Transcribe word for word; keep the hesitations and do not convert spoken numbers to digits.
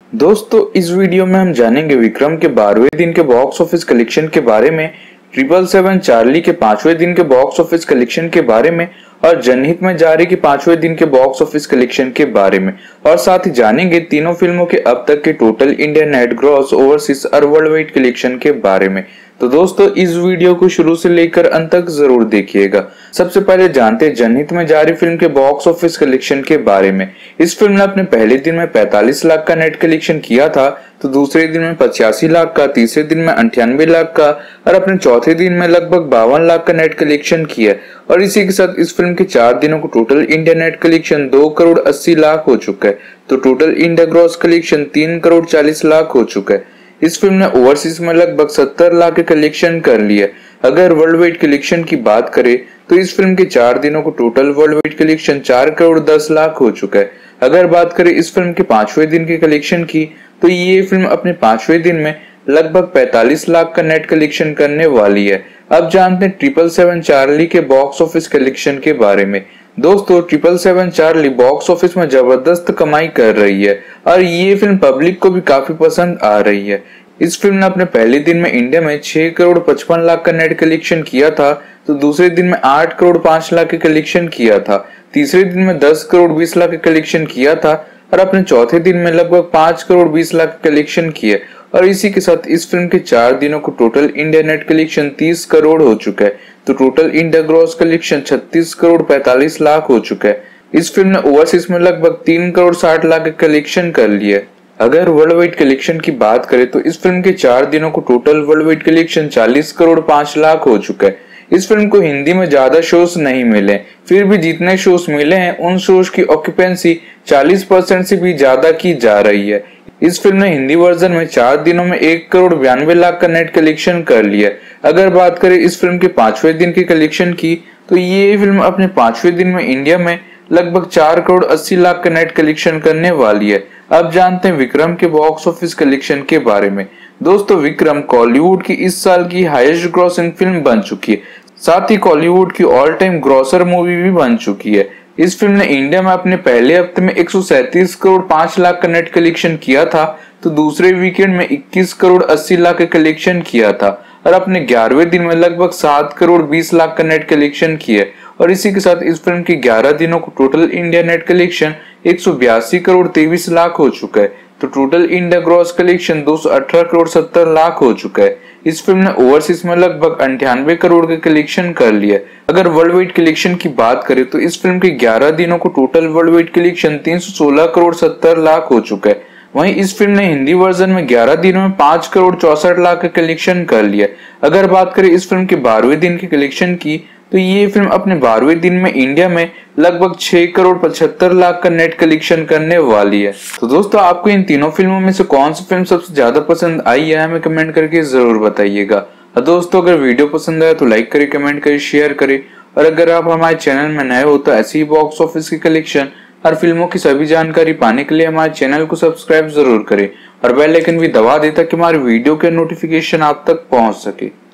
दोस्तों इस वीडियो में हम जानेंगे विक्रम के बारहवें दिन के बॉक्स ऑफिस कलेक्शन के बारे में, ट्रिपल सेवन चार्ली के पांचवें दिन के बॉक्स ऑफिस कलेक्शन के बारे में और जनहित में जारी के पांचवें दिन के बॉक्स ऑफिस कलेक्शन के बारे में, और साथ ही जानेंगे तीनों फिल्मों के अब तक के total Indian net gross, overseas और वर्ल्ड वाइड कलेक्शन के बारे में। तो दोस्तों इस वीडियो को शुरू से लेकर अंत तक जरूर देखिएगा। सबसे पहले जानते हैं जनहित में जारी फिल्म के बॉक्स ऑफिस कलेक्शन के बारे में। इस फिल्म ने अपने पहले दिन में पैंतालीस लाख का नेट कलेक्शन किया था, तो दूसरे दिन में पचासी लाख का, तीसरे दिन में अंठानवे लाख का और अपने चौथे दिन में लगभग बावन लाख का नेट कलेक्शन किया। और इसी के साथ इस फिल्म के चार दिनों को टोटल इंडिया नेट कलेक्शन दो करोड़ अस्सी लाख हो चुका है, तो टोटल इंडिया ग्रॉस कलेक्शन तीन करोड़ चालीस लाख हो चुका है। इस फिल्म ने ओवरसीज में लगभग सत्तर लाख के कलेक्शन कर लिया। अगर वर्ल्ड वाइड कलेक्शन की बात करें तो इस फिल्म के चार दिनों को टोटल वर्ल्ड वाइड कलेक्शन चार करोड़ दस लाख हो चुका है। अगर बात करें इस फिल्म के पांचवें दिन के कलेक्शन की, तो ये फिल्म अपने पांचवें दिन में लगभग पैंतालीस लाख का नेट कलेक्शन करने वाली है। अब जानते हैं ट्रिपल सेवन चार्ली के बॉक्स ऑफिस कलेक्शन के बारे में। दोस्तों triple seven Charlie box office में जबरदस्त कमाई कर रही है और ये फिल्म पब्लिक को भी काफी पसंद आ रही है। इस फिल्म ने अपने पहले दिन में इंडिया में छह करोड़ पचपन लाख का नेट कलेक्शन किया था, तो दूसरे दिन में आठ करोड़ पांच लाख के कलेक्शन किया था, तीसरे दिन में दस करोड़ बीस लाख के कलेक्शन किया था और अपने चौथे दिन में लगभग पांच करोड़ बीस लाख के कलेक्शन किए। और इसी के साथ इस फिल्म के चार दिनों को टोटल इंडिया नेट कलेक्शन तीस करोड़ हो चुका है, तो टोटल इंडिया ग्रॉस कलेक्शन छत्तीस करोड़ पैंतालीस लाख हो चुका है। इस फिल्म ने ओवरसीज में लगभग तीन करोड़ साठ लाख के कलेक्शन कर लिए। अगर वर्ल्ड वाइड कलेक्शन की बात करें तो इस फिल्म के चार दिनों को टोटल वर्ल्ड वाइड कलेक्शन चालीस करोड़ पांच लाख हो चुका है। इस फिल्म को हिंदी में ज्यादा शोज नहीं मिले, फिर भी जितने शोज मिले हैं उन शोज की ऑक्यूपेंसी चालीस परसेंट से भी ज्यादा की जा रही है। इस फिल्म ने हिंदी वर्जन में चार दिनों में एक करोड़ बयानवे लाख का नेट कलेक्शन कर लिया। अगर बात करें इस फिल्म के पांचवें दिन के कलेक्शन की, तो ये फिल्म अपने पांचवें दिन में इंडिया में लगभग चार करोड़ अस्सी लाख का नेट कलेक्शन करने वाली है। अब जानते हैं विक्रम के बॉक्स ऑफिस कलेक्शन के बारे में। दोस्तों विक्रम कॉलीवुड की इस साल की हाईएस्ट ग्रॉसिंग फिल्म बन चुकी है, साथ ही कॉलीवुड की ऑल टाइम ग्रॉसर मूवी भी बन चुकी है। इस फिल्म ने इंडिया में अपने पहले हफ्ते में एक सौ सैंतीस करोड़ पांच लाख का नेट कलेक्शन किया था, तो दूसरे वीकेंड में इक्कीस करोड़ अस्सी लाख का कलेक्शन किया था और अपने ग्यारहवें दिन में लगभग सात करोड़ बीस लाख का नेट कलेक्शन किया। और इसी के साथ इस फिल्म के ग्यारह दिनों को टोटल इंडिया नेट कलेक्शन एक सौ बयासी करोड़ तेईस लाख हो चुका है, तो टोटल इंडिया ग्रॉस कलेक्शन दो सौ अठारह करोड़ सत्तर लाख हो चुका है। इस फिल्म ने ओवरसीज में लगभग अंठानवे करोड़ के कलेक्शन कर लिया। अगर वर्ल्ड वाइड कलेक्शन की बात करें तो इस फिल्म के ग्यारह दिनों को टोटल वर्ल्ड वाइड कलेक्शन तीन सौ सोलह करोड़ सत्तर लाख हो चुका है। वहीं इस फिल्म ने हिंदी वर्जन में ग्यारह दिनों में पांच करोड़ चौसठ लाख का कलेक्शन कर लिया। अगर बात करें इस फिल्म के बारहवें दिन के कलेक्शन की, तो ये फिल्म अपने बारहवें दिन में इंडिया में लगभग छह करोड़ पचहत्तर लाख का नेट कलेक्शन करने वाली है। तो दोस्तों आपको इन तीनों फिल्मों में से कौन सी फिल्म सबसे ज्यादा पसंद आई है, हमें कमेंट करके जरूर बताइएगा। और दोस्तों अगर वीडियो पसंद आया तो लाइक करें, कमेंट करें, शेयर करें। और अगर आप हमारे चैनल में नए हो तो ऐसी ही बॉक्स ऑफिस की कलेक्शन और फिल्मों की सभी जानकारी पाने के लिए हमारे चैनल को सब्सक्राइब जरूर करें और बेल आइकन भी दबा दें ताकि हमारे वीडियो के नोटिफिकेशन आप तक पहुंच सके।